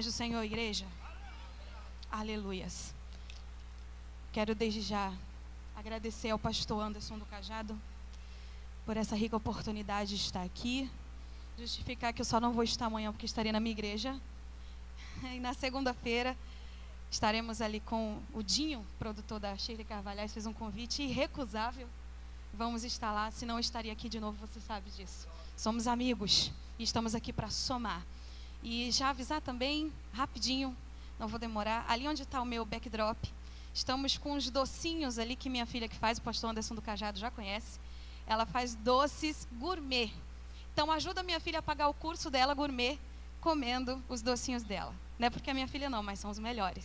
paz do Senhor, igreja. Aleluias. Quero desde já agradecer ao pastor Anderson do Cajado por essa rica oportunidade de estar aqui. Justificar que eu só não vou estar amanhã porque estarei na minha igreja. E na segunda-feira estaremos ali com o Dinho, produtor da Shirley Carvalhais, fez um convite irrecusável. Vamos estar lá, senão eu estaria aqui de novo, você sabe disso. Somos amigos e estamos aqui para somar. E já avisar também, rapidinho, não vou demorar, ali onde está o meu backdrop, estamos com os docinhos ali que minha filha que faz, o pastor Anderson do Cajado já conhece. Ela faz doces gourmet. Então ajuda a minha filha a pagar o curso dela gourmet, comendo os docinhos dela. Não é porque a minha filha não, mas são os melhores.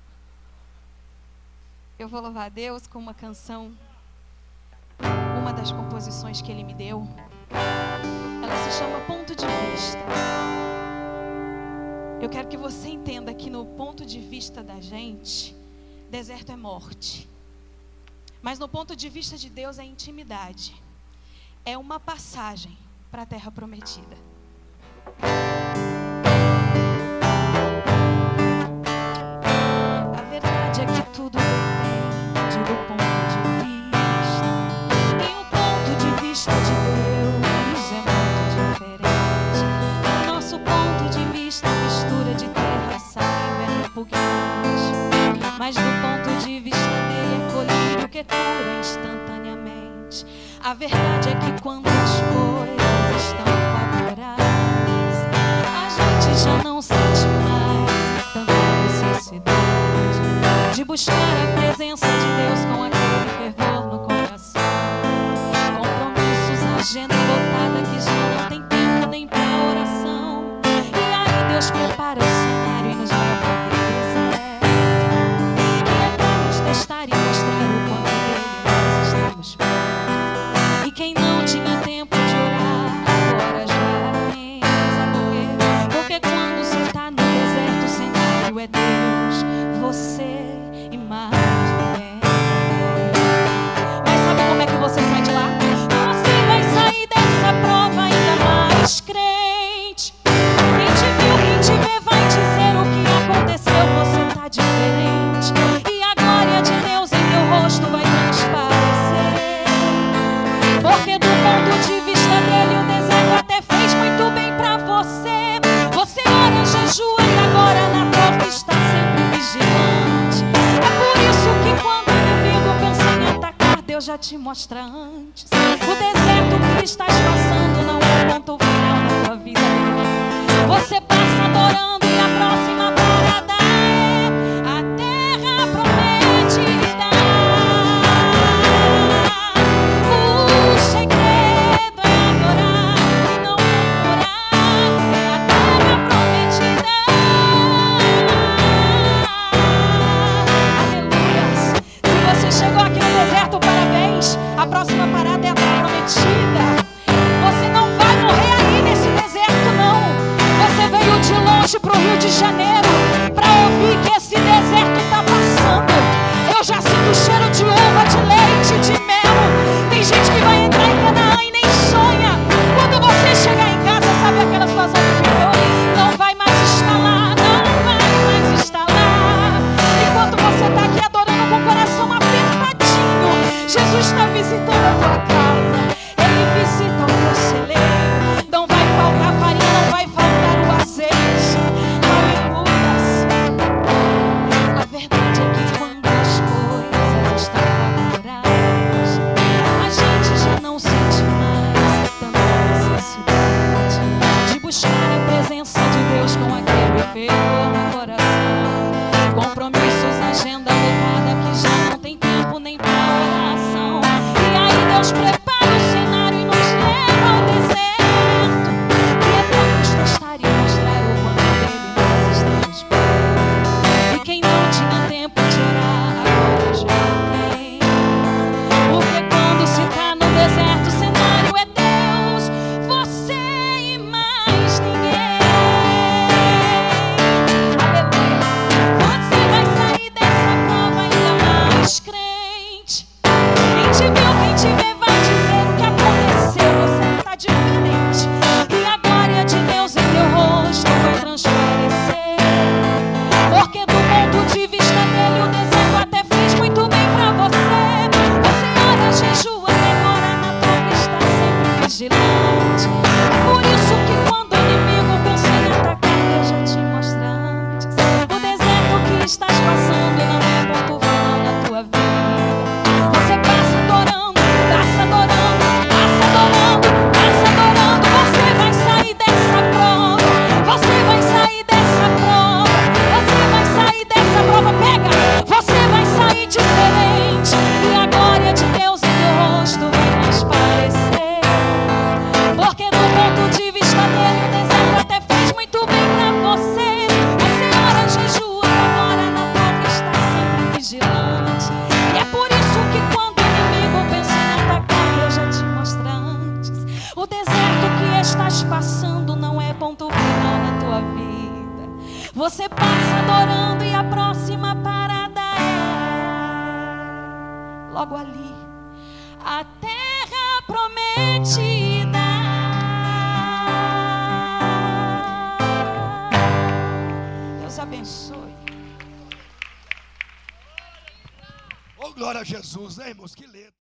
Eu vou louvar a Deus com uma canção, uma das composições que Ele me deu. Ela se chama Ponto de Vista. Eu quero que você entenda que no ponto de vista da gente, deserto é morte. Mas no ponto de vista de Deus é intimidade. É uma passagem para a terra prometida. A verdade é que tudo depende do ponto de vista. E o ponto de vista de Deus é muito diferente. Nosso ponto de vista, mistura de terra, saiba, é repugnante. Mas do ponto de vista dele é colírio que cura instantaneamente. A verdade é que quando as coisas estão favoráveis, a gente já não sente mais tanta necessidade de buscar a presença de Deus com aquele fervor no coração. Compromissos, agenda lotada que já não tem tempo nem pra oração. E aí Deus prepara o cenário e nos leva ao deserto. E é pra nos testar e mostrar o quanto dele nós estamos perto. E quem não tinha tempo de orar, agora já tem. Sabe por quê? Porque quando você está no deserto, o cenário é Deus, você e mais ninguém. Mas sabe como é que você sai de lá? Você vai sair dessa prova ainda mais crente. Quem te viu, quem te vê vai dizer o que aconteceu, você está diferente. E a glória de Deus em teu rosto vai transparecer. Porque do ponto de vista dele o deserto até fez muito bem pra você. Você ora, jejua e agora na porta está sempre vigilante. É por isso que quando o inimigo pensa em atacar, Deus já te mostra antes. O deserto que estás passando não é o ponto final na tua vida. Você passa adorando e a próxima parada é a terra prometida. O segredo é adorar e não murmurar. É a terra prometida. Aleluias. Se você chegou aqui no deserto, parabéns. A próxima parada é a terra prometida. Você não vai morrer aí nesse deserto, não. Você veio de longe pro Rio de Janeiro para ouvir que esse deserto está passando. Eu já sinto o cheiro de uva, de leite, de mel. Tem gente que vai entrar em Canaã e nem sonha. Quando você chegar em casa, sabe aquela situação do pneu? Não vai mais estar lá, não vai mais estar lá. Enquanto você está aqui adorando com o coração apertadinho, Jesus está visitando a tua casa. Ele visita o teu celeiro. Não vai faltar farinha, não vai faltar o azeite. Aleluia. Você passa adorando e a próxima parada é logo ali, a terra prometida. Deus abençoe. Oh, glória a Jesus, né, irmãos? Que letra.